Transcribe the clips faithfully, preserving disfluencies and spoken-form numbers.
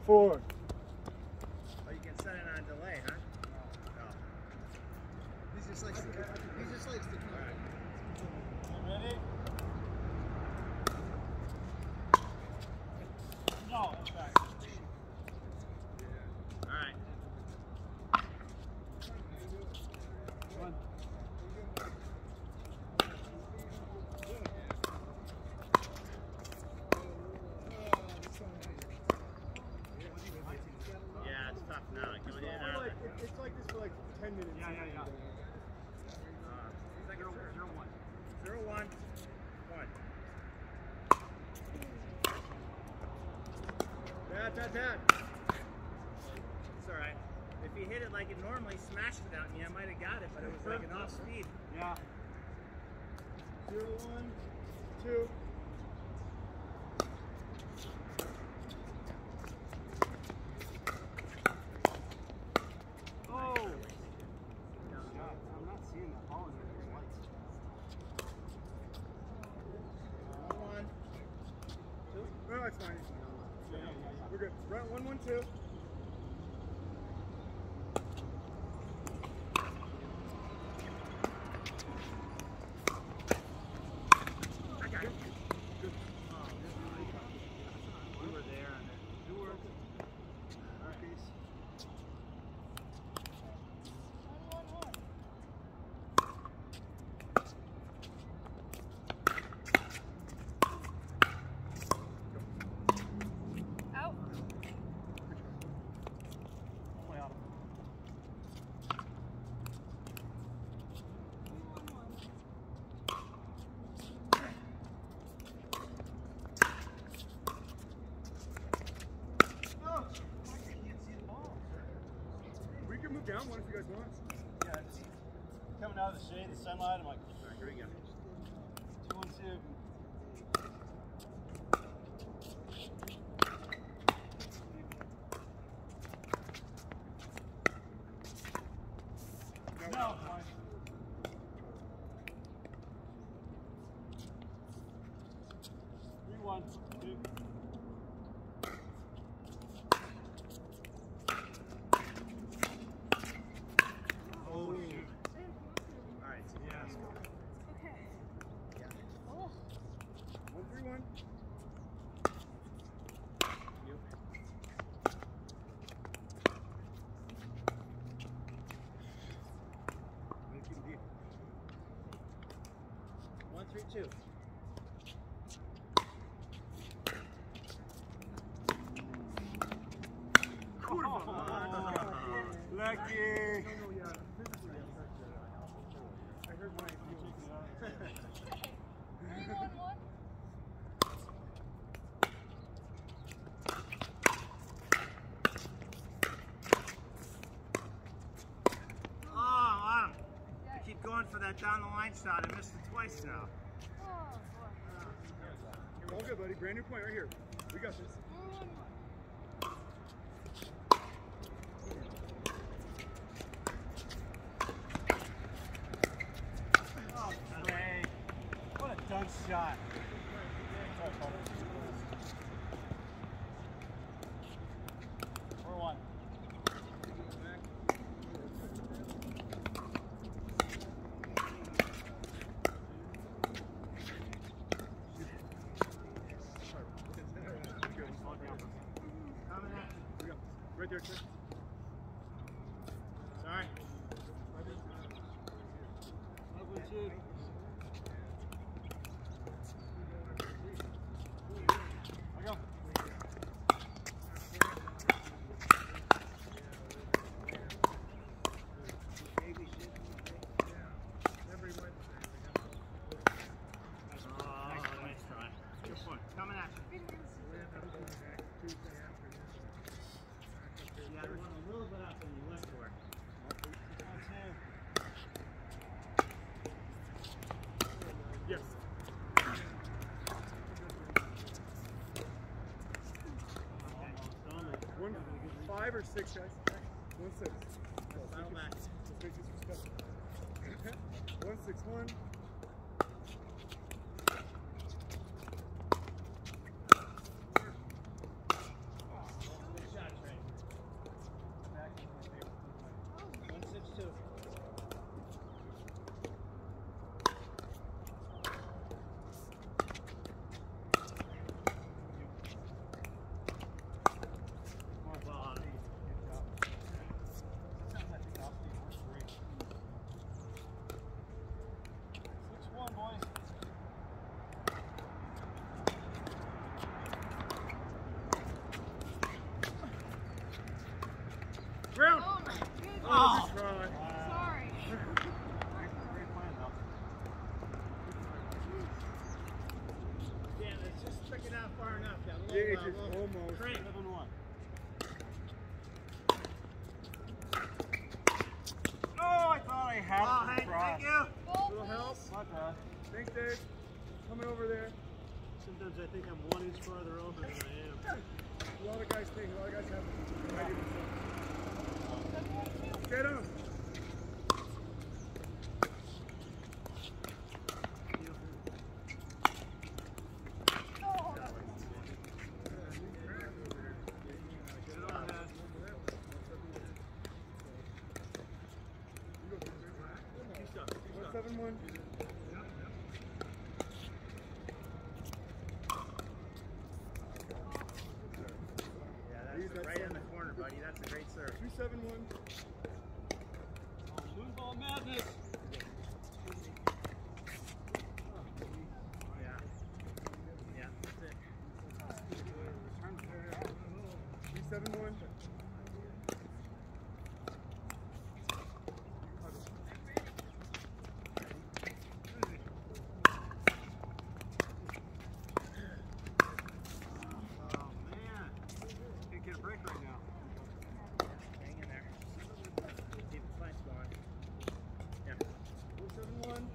four. Oh, you can set it on delay, huh? No. He just likes to he just likes to All right. Ready? No, that's back. All right. One. Yeah, it's tough now. Going in and out. Like, it, it's like this for like ten minutes. Yeah, yeah, yeah. Uh, second serve. Zero one. Zero one. One. Bad, bad, bad. It's all right. If he hit it like it normally, smashed it out, and yeah, I might have got it, but it was like an off speed. Yeah. Zero, one, two. Oh! God, I'm not seeing that ball in there. There's lights. One. No, it's fine. Yeah, yeah, yeah, yeah. We're good. Right, one, one, two. I got it. Good. Oh, we were there and then you were. All right. Peace. Out. Play Autumn. Oh! We can move down one if you guys want. Yeah, it's coming out of the shade, the sunlight. I'm like, All right, here we go. two one two. No. Three one two. Oh, shoot. All right, so yeah, let's go. Okay. Yeah. Oh. One, three, one. You. One, three, two. Lucky. No, no, yeah. Physically, I heard my Three, one, one. Oh, Autumn. I keep going for that down the line shot. I missed it twice now. Oh, boy. All good, buddy. Brand new point right here. We got this. Oh, Trey. What a dunk shot. Four one. Coming at you. We got right there, Trey. Sorry. Lovely shoot. I go. Oh, nice try. Good point. Coming at you. Yeah, I went a little bit out than you left for. One two. Yes. One, five or six, guys. One, six. Settle back. Let's make this respectful. One, six, one. Good shot. Almost. Trey. seven one. Oh, I thought I had Oh, it hey, across. thank you. Goal, Little help. please. My bad. Thanks, Dave. Coming over there. Sometimes I think I'm one inch farther over than I am. A lot of guys think, a lot of guys have no idea what's Seven one two. up. Get him. Oh, Good on, man. Keep stuff, keep stuff. seven one. Yeah, that's right in the corner, buddy. That's a great serve. two seven one. Oh, moonball madness. Yeah. Yeah, that's it. Return fair. two seven one. Oh, man. Can't get a break right now. Hang in there. Keep the flanks going. Yeah. four seven one.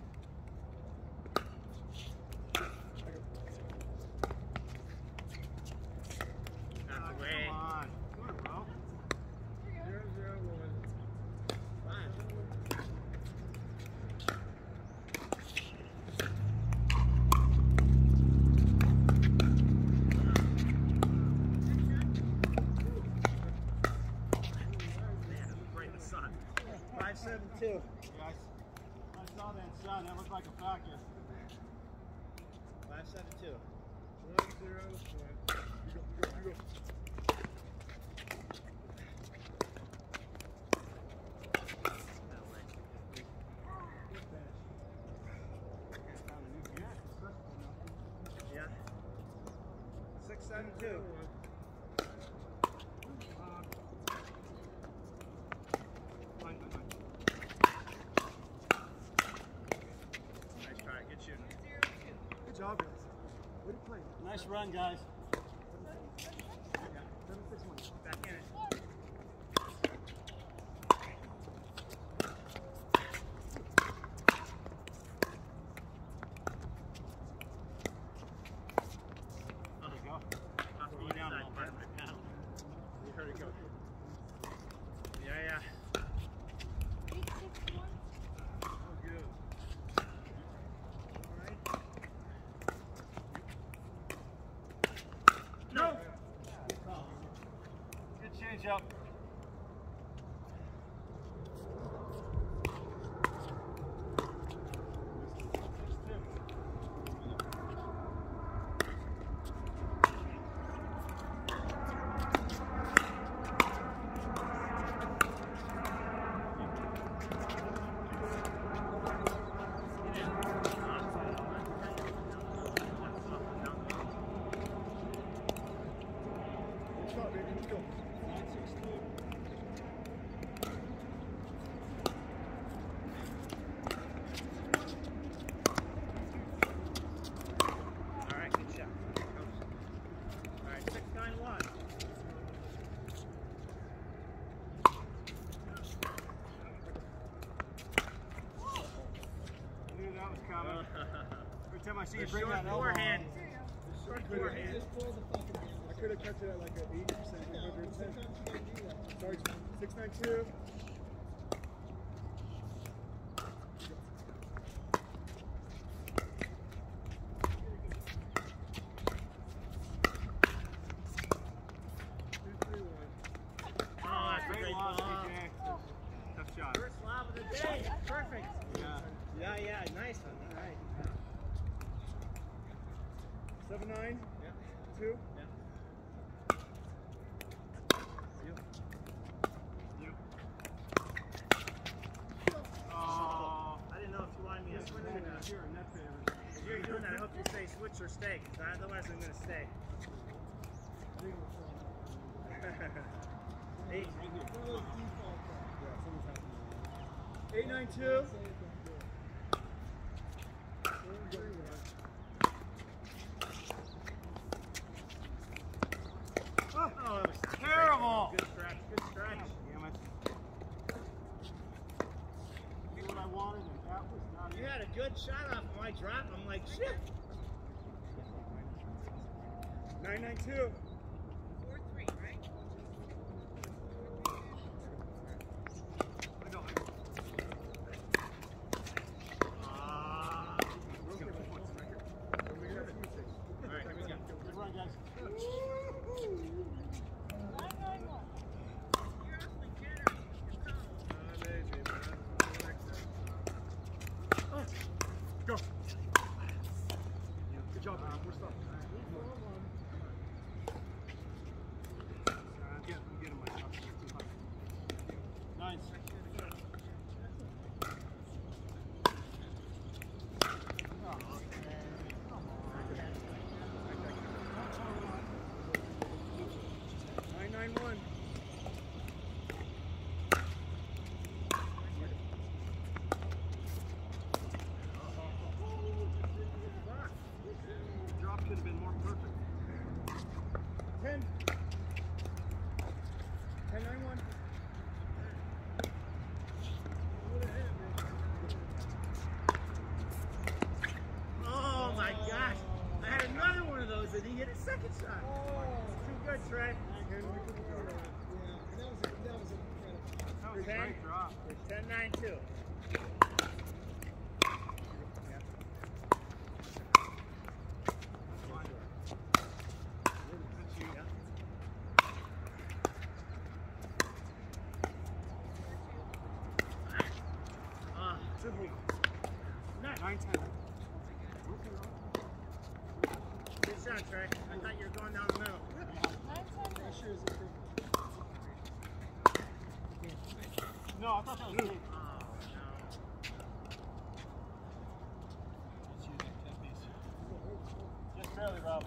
That's Oh, away. come on. Come on, bro. zero zero one. Fine. Man, right in the sun. five seven two. Yeah, I, s- I saw that sun. That looked like a factor. five seven two. One zero one. You go, you go, you go. That way. Found a new gas. It's crystal now. Yeah. six seven two. Fine, fine, fine. Nice try. Good shooting. Good job, guys. What are you playing? Nice run, guys. seven six one. Back in it. There you go. Off the Slow down a inside little part of bit. my paddle. You heard it go. Yeah, yeah. Eight six one. Oh, good. Alright. No! Good change up. Good shot, baby. Let's go. Alright, good shot. Alright, six nine one. I knew that was coming. Every time I see you The bring short that elbow forehand. on. The short Could've- forehand. I could have kept it at like an eighty percent, one hundred ten. Sorry, six nine two. two three one. Oh, that's a Great great loss, ball. D J. Tough shot. First lob of the day. Perfect. Yeah. Yeah, yeah, nice one. Alright. seven nine. Yeah. Two. Yeah. You. Oh. I didn't know if you wanted me to switch or not. You're a net favor. If you're doing that, I hope you say switch or stay, because otherwise I'm going to stay. Eight. eight nine two. good shot off of my drop. I'm like, shit. nine nine two. Four three, right? Ah. All right, here we go. Good run, guys. Nine nine one. You're awfully generous. Go. Good job, man. We're stopped. I'm getting, I'm getting myself too high. Nice. nine nine one. The drop could have been more perfect. ten. ten nine one. Oh my gosh. I had another one of those and he hit a second shot. Too good, Trey. Yeah, and that was, a, that was incredible. That was a ten. great drop. ten nine two. That's you. Ah, nice. nine ten. Good shot, Trey. I thought you were going down the middle. Nine ten. Pressure is improving. No, I thought that was me. Oh, no. Let's use that ten piece. Just barely, Rob.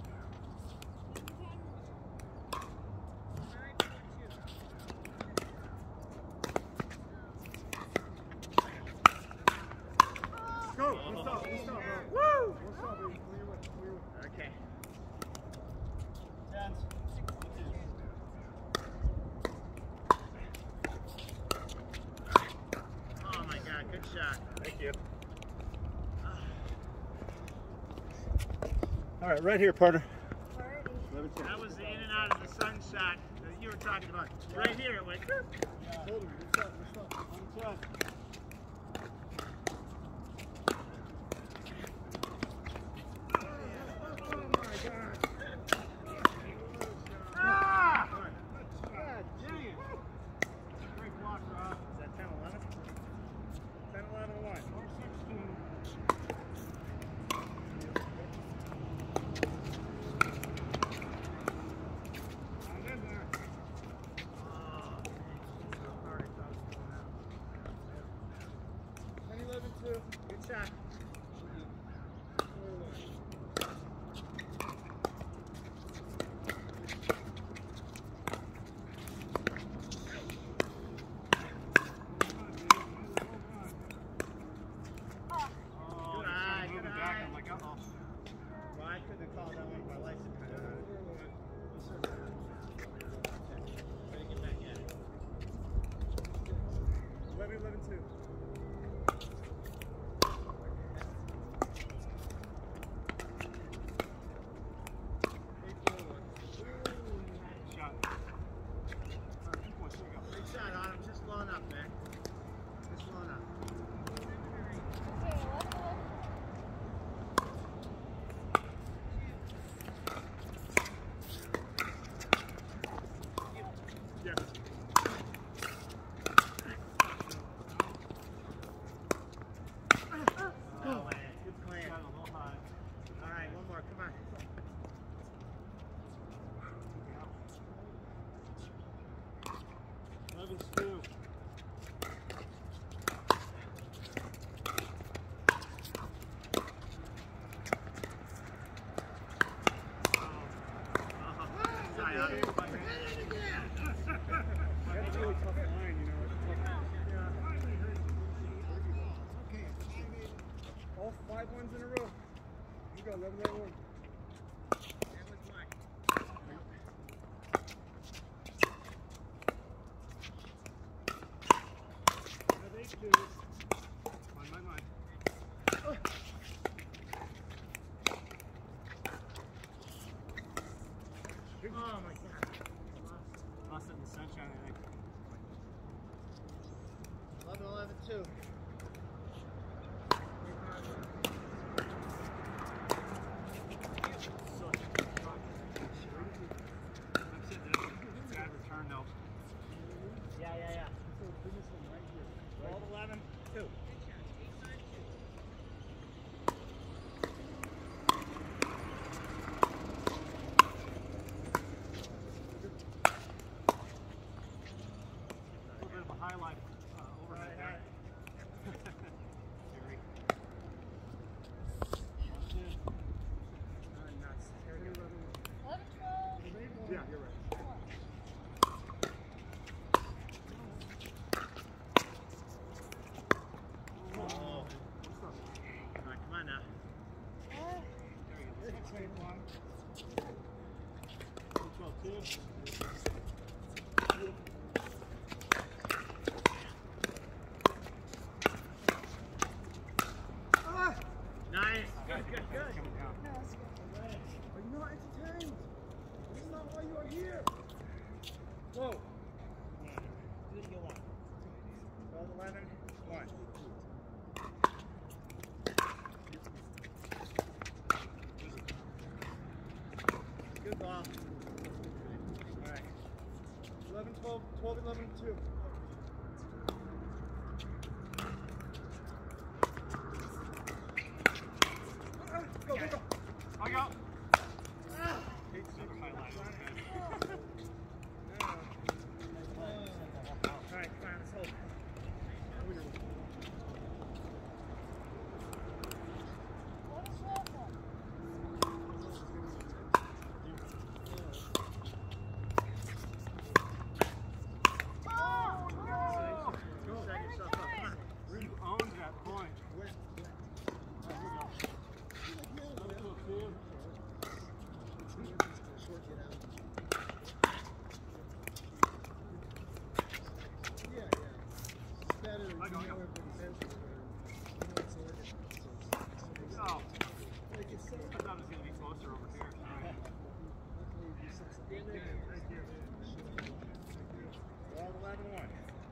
Go. We're stopped. We're stopped, bro. Woo! We're stopped, baby. Clear way. Clear way. Okay. Tens. Oh my God, good shot. Thank you. All right, right here, partner. That was the in and out of the sun shot that you were talking about. Right here, it went. Hold him. We're stopped. We're stopped. On ten. Oh my God. Ah! God dang it. Great block, Rob. Is that ten eleven? ten eleven one. Four sixteen. I'm in there. Oh, so hard I thought it was going out. ten eleven two. Good shot. Oh, Good they eye, started good moving eye. back. I'm like, uh-oh. Well, I couldn't have called that one if my lights had been on. Try to get back at it. eleven eleven two. Shot. All right, two points. Here we go. Good shot, Autumn. Just blowing up, man. Just blowing up. Okay, eleven eleven. Yes. Oh, man. Good plan. Shot a little high. All right, one more. Come on. eleven two. Sorry, Autumn. That's a really tough line, you know. It's tough. All five ones in a row. You got eleven eleven one. That was mine. Have eight two. Mine, mine, mine. Oh my God. Lost it in the sunshine, I think. eleven eleven two. Bad return though. Yeah, yeah, yeah. twelve eleven two. A little bit of a highlight uh, overhead there. Jerry. Oh, nuts. There we go. eleven twelve. Yeah, you're right. Oh. All right, come on now. twelve two. Nice. Good, good, good. Coming down. Are you not entertained? This is not why you are here. Whoa. Do what you want. twelve eleven one. Good ball. All right. eleven twelve, twelve eleven two. Go, go, go. I got. Ah. Super highlight. All right, come on, let's hold. What is that one? Oh, no! Set yourself up. Come on. You owned that point. Short get out. Yeah, yeah. It's better than I go, I go. everybody's entry. You know, it's organized. So, Oh, like it's so. I thought it was going to be closer over here. Luckily, it's six. Thank you. twelve eleven one.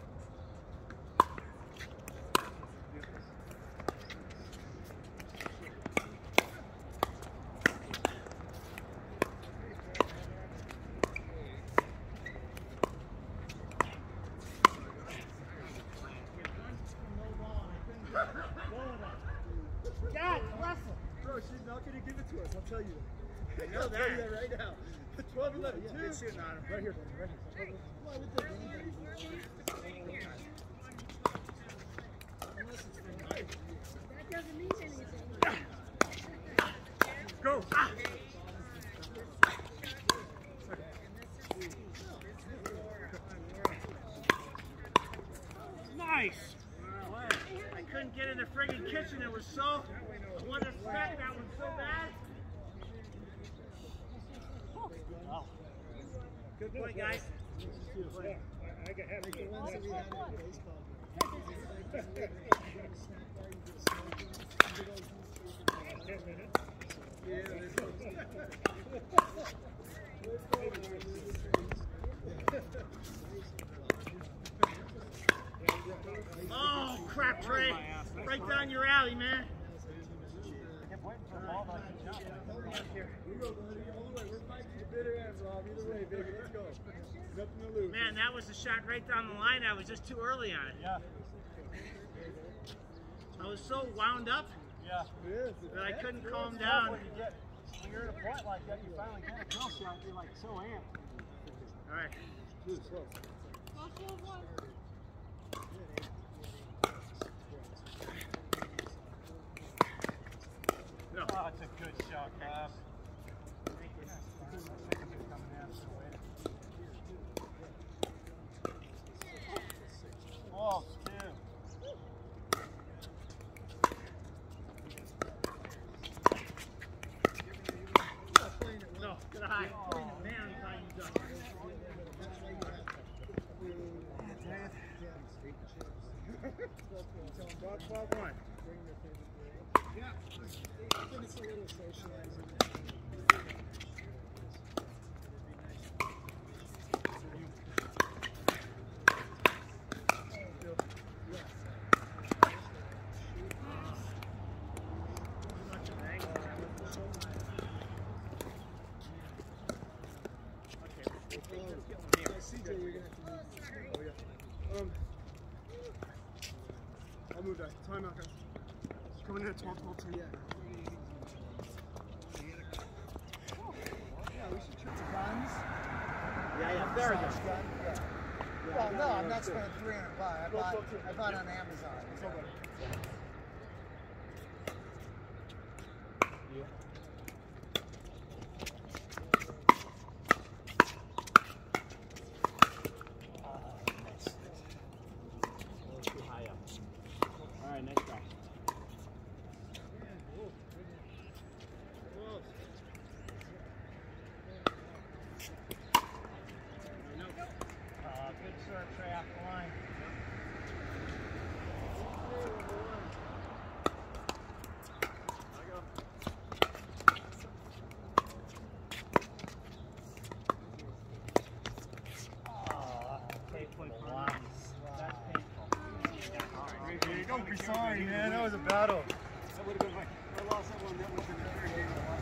God bless him. Bro, she's not going to give it to us, I'll tell you. I know I'll tell you that. that right now. twelve eleven two. Good shooting on him. Right here, buddy, right here. Why would they do that? Unless it's from my That doesn't mean anything. Go. Ah. Nice. I couldn't get in the friggin' kitchen. It was so. I wanted to smack that one so bad. Good point, guys. I got half like the ones that we had in the baseball game. Yeah, there's Oh, crap, Trey. Right down your alley, man. kept waiting for the ball, but I couldn't jump. We go, buddy. All the way. We're fighting to the bitter end, Rob. Either way, baby. Let's go. Nothing to lose. Man, that was a shot right down the line. I was just too early on it. Yeah, I was so wound up yeah. It is. that I couldn't calm It's tough down. when you get, when you're at a point like that, you finally get a kill shot, you're like so amped. All right. Dude, slow. Also one. No. Oh, it's a good shot, Bob. Oh, two. No, get a high. Man, I'm trying to duck. twelve twelve one. Yeah. I think it's a little socializing. C J, you're gonna have to move. Oh yeah. Um, I'll move that. Time out, guys. Coming in at twelve, twelve, two. Yeah. Yeah, we should trip the guns. Yeah, yeah, very good. Gun. Yeah. Well, no, I'm not spending three hundred bucks. I bought, I bought on Amazon. So. Yeah. Too high up. All right, next guy. Uh, good serve, Trey, off the line. Don't be sorry, man. That was a battle. That would have been like, I lost that one. That would have been a very game.